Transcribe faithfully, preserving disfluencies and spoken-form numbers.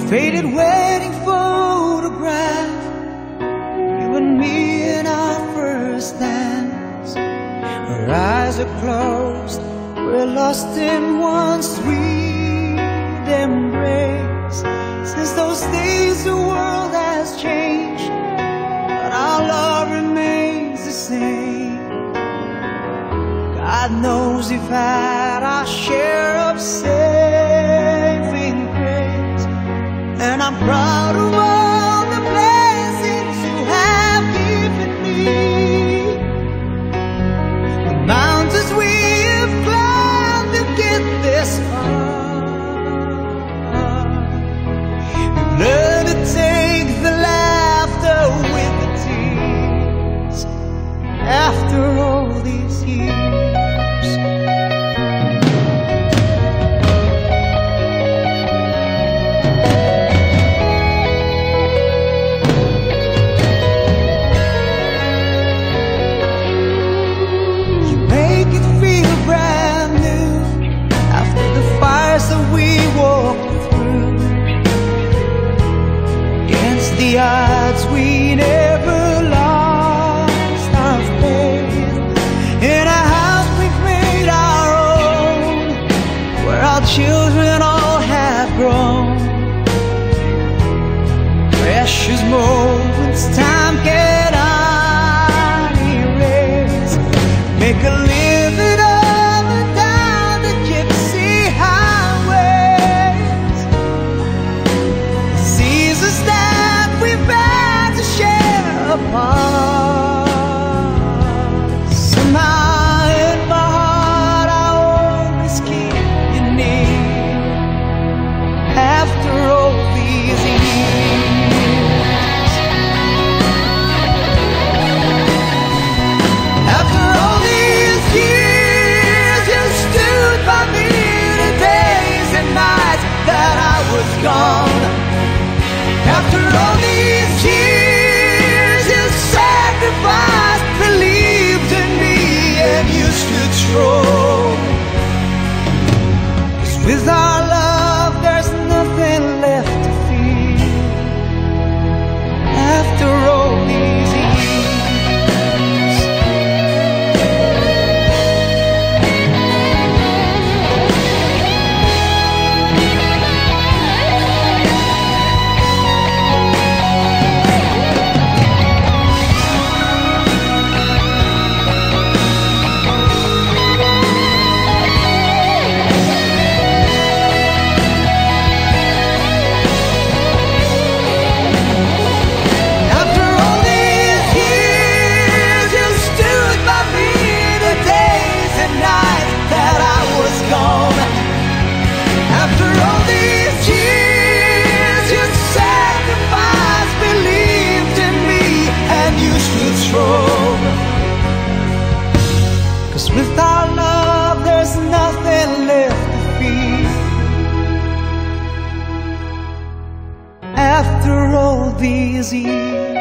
faded wedding photograph, you and me in our first dance. Our eyes are closed, we're lost in one sweet embrace. Since those days the world has changed, but our love remains the same. God knows we've had our share of saving grace, and I'm proud of all the blessings you have given me. The mountains we have climbed to get this far. We've learned to take the laughter with the tears after all these years. That we walked through, against the odds we never lost our faith. In a house we've made our own, where our children all have grown. Precious moments time cannot erase. Make a living of it down the gypsy highways. Seasons that we've had to share apart. Somehow in my heart I always keep you near. After all these years, after all these years, you stood by me the days and nights that I was gone. After all these years, you sacrificed, believed in me, and you stood strong. 'Cause with our love there's nothing left to fear. After all these years, with our love there's nothing left to fear. After all these years.